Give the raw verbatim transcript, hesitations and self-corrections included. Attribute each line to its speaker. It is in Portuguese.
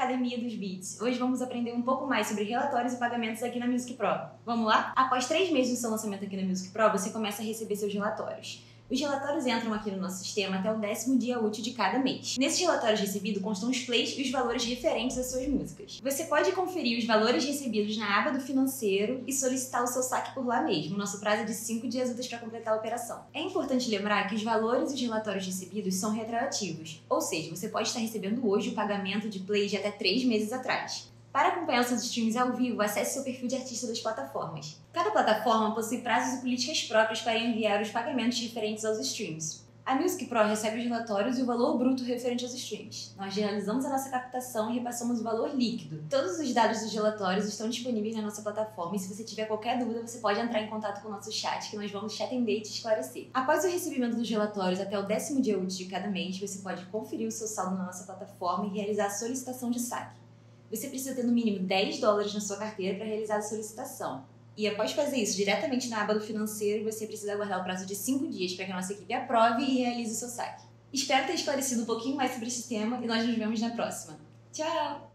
Speaker 1: Academia dos Beats. Hoje vamos aprender um pouco mais sobre relatórios e pagamentos aqui na Music Pro. Vamos lá? Após três meses do seu lançamento aqui na Music Pro, você começa a receber seus relatórios. Os relatórios entram aqui no nosso sistema até o décimo dia útil de cada mês. Nesses relatórios recebidos constam os plays e os valores referentes às suas músicas. Você pode conferir os valores recebidos na aba do financeiro e solicitar o seu saque por lá mesmo. Nosso prazo é de cinco dias úteis para completar a operação. É importante lembrar que os valores e os relatórios recebidos são retroativos, ou seja, você pode estar recebendo hoje o pagamento de play de até três meses atrás. Para acompanhar os seus streams ao vivo, acesse seu perfil de artista das plataformas. Cada plataforma possui prazos e políticas próprias para enviar os pagamentos referentes aos streams. A Music Pro recebe os relatórios e o valor bruto referente aos streams. Nós realizamos a nossa captação e repassamos o valor líquido. Todos os dados dos relatórios estão disponíveis na nossa plataforma e se você tiver qualquer dúvida, você pode entrar em contato com o nosso chat, que nós vamos te atender e te esclarecer. Após o recebimento dos relatórios até o décimo dia útil de cada mês, você pode conferir o seu saldo na nossa plataforma e realizar a solicitação de saque. Você precisa ter no mínimo dez dólares na sua carteira para realizar a solicitação. E após fazer isso diretamente na aba do financeiro, você precisa aguardar o prazo de cinco dias para que a nossa equipe aprove e realize o seu saque. Espero ter esclarecido um pouquinho mais sobre esse tema e nós nos vemos na próxima. Tchau!